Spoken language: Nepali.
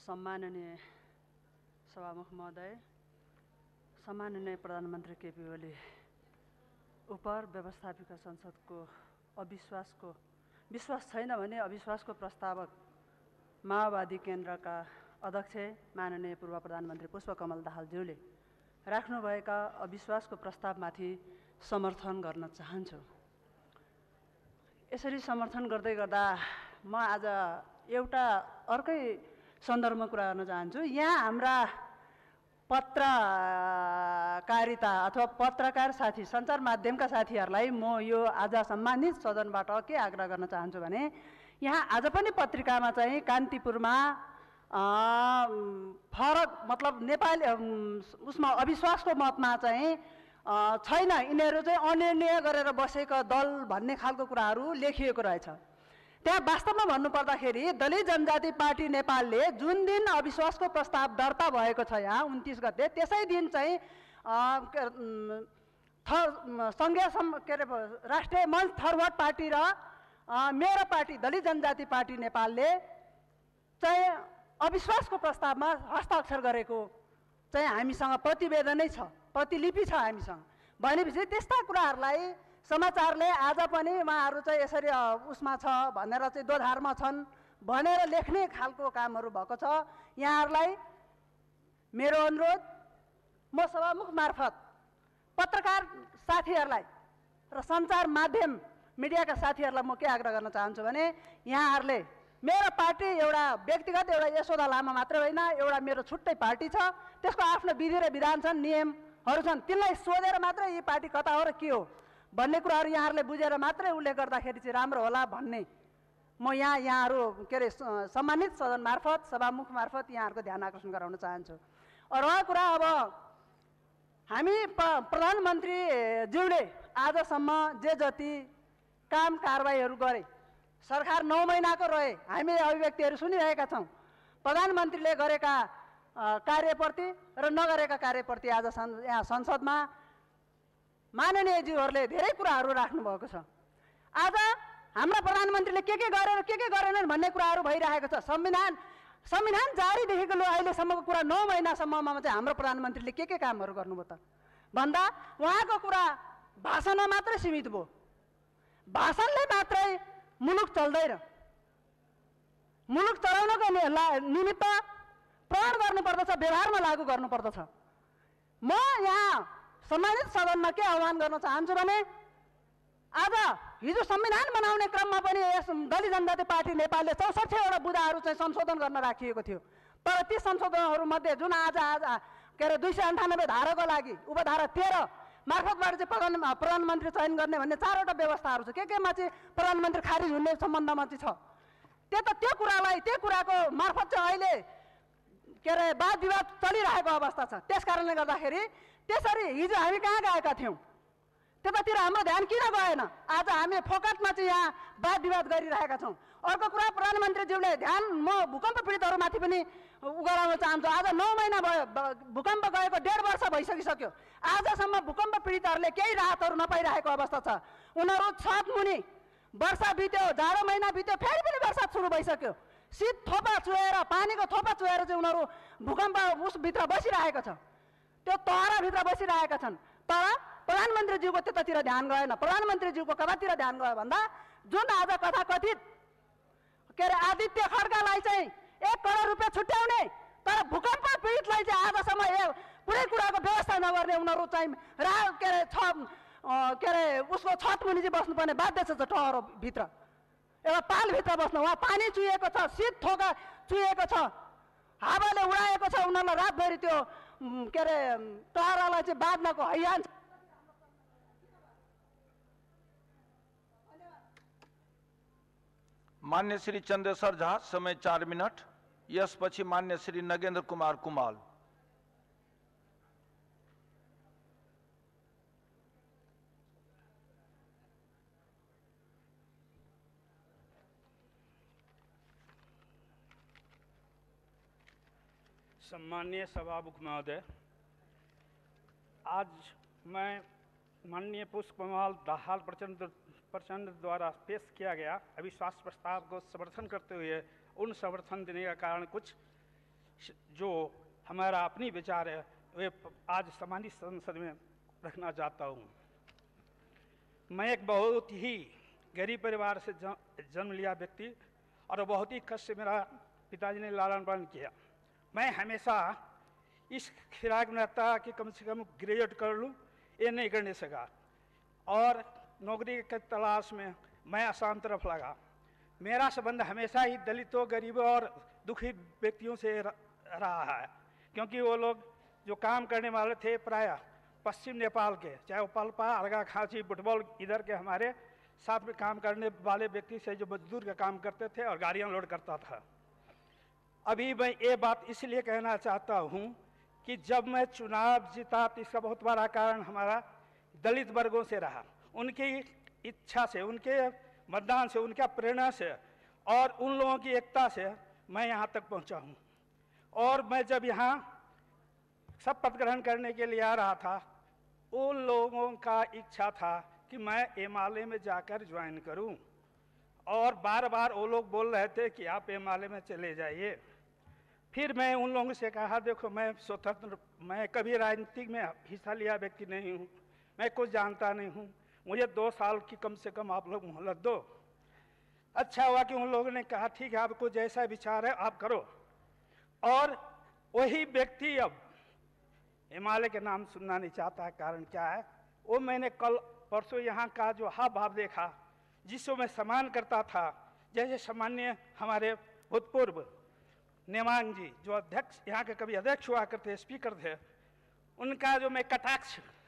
सम्माननीय सभामुख महोदय, सम्माननीय प्रधानमन्त्री केपी ओली उप व्यवस्थापिका संसदको विश्वास छैन भने अविश्वासको प्रस्तावक माओवादी केन्द्रका अध्यक्ष माननीय पूर्व प्रधानमन्त्री पुष्पकमल दाहालज्यूले राख्नुभएका अविश्वासको प्रस्तावमाथि समर्थन गर्न चाहन्छु। यसरी समर्थन गर्दै गर्दा म आज एउटा अर्कै सन्दर्भमा कुरा गर्न चाहन्छु। यहाँ हाम्रा पत्रकारिता अथवा पत्रकार साथी सञ्चार माध्यमका साथीहरूलाई म यो आज सम्मानित सदनबाट के आग्रह गर्न चाहन्छु भने यहाँ आज पनि पत्रिकामा चाहिँ कान्तिपुरमा फरक मतलब नेपाली उसमा अविश्वासको मतमा चाहिँ छैन, यिनीहरू चाहिँ अनिर्णय गरेर बसेका दल भन्ने खालको कुराहरू लेखिएको रहेछ। त्यहाँ वास्तवमा भन्नुपर्दाखेरि दलित जनजाति पार्टी नेपालले जुन दिन अविश्वासको प्रस्ताव दर्ता भएको छ यहाँ 29 गते, त्यसै दिन चाहिँ संघीय राष्ट्रिय मञ्च थरवर्ड पार्टी र मेरो पार्टी दलित जनजाति पार्टी नेपालले चाहिँ अविश्वासको प्रस्तावमा हस्ताक्षर गरेको चाहिँ हामीसँग प्रतिवेदनै छ, प्रतिलिपि छ हामीसँग। भनेपछि त्यस्ता कुराहरूलाई समाचारले आज पनि उहाँहरू चाहिँ यसरी उसमा छ भनेर चाहिँ दोधारमा छन् भनेर लेख्ने खालको कामहरू भएको छ। यहाँहरूलाई मेरो अनुरोध, म सभामुख मार्फत पत्रकार साथीहरूलाई र सञ्चार माध्यम मिडियाका साथीहरूलाई म के आग्रह गर्न चाहन्छु भने यहाँहरूले मेरो पार्टी एउटा व्यक्तिगत एउटा यशोदा लामा मात्रै होइन, एउटा मेरो छुट्टै पार्टी छ, त्यसको आफ्नो विधि र विधान छन्, नियमहरू छन्। तिनलाई सोधेर मात्रै यो पार्टी कता हो र के हो भन्ने कुराहरू यहाँहरूले बुझेर मात्रै उल्लेख गर्दाखेरि चाहिँ राम्रो होला भन्ने म यहाँहरू के अरे सम्मानित सदन मार्फत सभामुख मार्फत यहाँहरूको ध्यान आकर्षण गराउन चाहन्छु। र कुरा अब हामी प्रधानमन्त्रीज्यूले आजसम्म जे जति काम कारबाहीहरू गरे, सरकार 9 महिनाको रहे, हामीले अभिव्यक्तिहरू सुनिरहेका छौँ। प्रधानमन्त्रीले गरेका कार्यप्रति र नगरेका कार्यप्रति आज यहाँ संसदमा माननीयज्यूहरूले धेरै कुराहरू राख्नुभएको छ। आज हाम्रा प्रधानमन्त्रीले के गरेर के गरेनन् भन्ने कुराहरू भइरहेको छ। संविधान जारीदेखिको अहिलेसम्मको कुरा 9 महिनासम्ममा चाहिँ हाम्रो प्रधानमन्त्रीले के कामहरू गर्नुभयो त भन्दा उहाँको कुरा भाषणमा मात्रै सीमित भयो। भाषणले मात्रै मुलुक चल्दैन। मुलुक चलाउनको निमित्त प्रण गर्नुपर्दछ, व्यवहारमा लागू गर्नुपर्दछ। म यहाँ सम्मानित सदनमा के आह्वान गर्न चाहन्छु भने आज हिजो संविधान बनाउने क्रममा पनि यस दलित जनजाति पार्टी नेपालले 64वटा बुँदाहरू चाहिँ संशोधन गर्न राखिएको थियो। तर ती संशोधनहरूमध्ये जुन आज के अरे 298 धाराको लागि उपधारा 13 मार्फतबाट चाहिँ प्रधानमन्त्री चयन गर्ने भन्ने 4वटा व्यवस्थाहरू छ। केमा चाहिँ प्रधानमन्त्री खारिज हुने सम्बन्धमा चाहिँ छ। त्यो कुराको मार्फत चाहिँ अहिले के अरे वाद विवाद चलिरहेको अवस्था छ। त्यस कारणले गर्दाखेरि त्यसरी हिजो हामी कहाँ गएका थियौँ, त्यतातिर हाम्रो ध्यान किन गएन? आज हामी फोकटमा चाहिँ यहाँ वाद विवाद गरिरहेका छौँ। अर्को कुरा, प्रधानमन्त्रीज्यूले ध्यान म भूकम्प पीडितहरूमाथि पनि गराउन चाहन्छु। आज 9 महिना भयो, भूकम्प गएको 1.5 वर्ष भइसकिसक्यो। आजसम्म भूकम्प पीडितहरूले केही राहतहरू नपाइरहेको अवस्था छ। उनीहरू छत मुनि वर्षा बित्यो, जाडो महिना बित्यो, फेरि पनि वर्षा सुरु भइसक्यो। शीत थोपा चुहेर, पानीको थोपा चुहेर चाहिँ उनीहरू भूकम्प उसभित्र बसिरहेको छ, त्यो तहराभित्र बसिरहेका छन्। तर प्रधानमन्त्रीज्यूको त्यतातिर ध्यान गएन। प्रधानमन्त्रीज्यूको कतातिर ध्यान गयो भन्दा जुन आज कथाकथित के अरे आदित्य खड्कालाई चाहिँ 1 करोड रुपियाँ छुट्याउने तर भूकम्प पीडितलाई चाहिँ आजसम्म कुनै कुराको व्यवस्था नगर्ने उनीहरू चाहिँ के अरे उसको छत मुनि चाहिँ बस्नुपर्ने बाध्य छ। टहरोभित्र एउटा पालभित्र बस्नु, उहाँ पानी चुहिएको छ, शीत थोका चुहिएको छ, हावाले उडाएको छ। उनीहरूलाई रातभरि त्यो के अरे टहरालाई चाहिँ बाँध्नको हैयान। मान्य श्री चन्द्रेश्वर झा, समय 4 मिनट। यसपछि मान्य श्री नगेन्द्र कुमार कुमाल। सम्माननीय सभामुख महोदय, आज मैं माननीय पुष्पकमल दाहाल प्रचंड द्वारा पेश किया गया अविश्वास प्रस्ताव को समर्थन करते हुए उन समर्थन देने का कारण कुछ जो हमारा अपनी विचार है वे आज सम्मानित संसद में रखना चाहता हूँ। मैं एक बहुत ही गरीब परिवार से जन्म लिया व्यक्ति और बहुत ही कष्ट से मेरा पिताजी ने लालन पालन किया। मैं हमेशा इस फिराक में रहता कि कम से कम ग्रेजुएट कर लूँ, ये नहीं करने सका और नौकरी के तलाश में मैं आसाम तरफ लगा। मेरा संबंध हमेशा ही दलितों, गरीबों और दुखी व्यक्तियों से रहा है, क्योंकि वो लोग जो काम करने वाले थे प्रायः पश्चिम नेपाल के, चाहे वो पल्पा, अर्घाखाँची, बुटबॉल इधर के हमारे साथ में काम करने वाले व्यक्ति से जो मजदूर का काम करते थे और गाड़ियाँ लोड करता था। अभी मैं ये बात इसलिए कहना चाहता हूँ कि जब मैं चुनाव जीता तो इसका बहुत बड़ा कारण हमारा दलित वर्गों से रहा। उनकी इच्छा से, उनके मतदान से, उनका प्रेरणा से और उन लोगों की एकता से मैं यहाँ तक पहुँचा हूँ। और मैं जब यहाँ शपथ ग्रहण करने के लिए आ रहा था, उन लोगों का इच्छा था कि मैं एमआलए में जाकर ज्वाइन करूं और बार बार वो लोग बोल रहे थे कि आप एमआलए में चले जाइए। फिर मैं उन लोगों से कहा, देखो मैं स्वतंत्र, मैं कभी राजनीतिक में हिस्सा लिया व्यक्ति नहीं हूं, मैं कुछ जानता नहीं हूं, मुझे 2 साल की कम से कम आप लोग मोहलत दो। अच्छा हुआ कि उन लोगों ने कहा ठीक है, आपको जैसा विचार है आप करो। और वही व्यक्ति अब एमआलए के नाम सुनना नहीं चाहता। कारण क्या है? वो मैंने कल परसों यहाँ का जो हाव भाव देखा, जिसको मैं सम्मान करता था, जैसे सामान्य हमारे भूतपूर्व नेमांग जी जो अध्यक्ष यहाँ के कभी अध्यक्ष हुआ करते, स्पीकर थे, उनका जो मैं कटाक्ष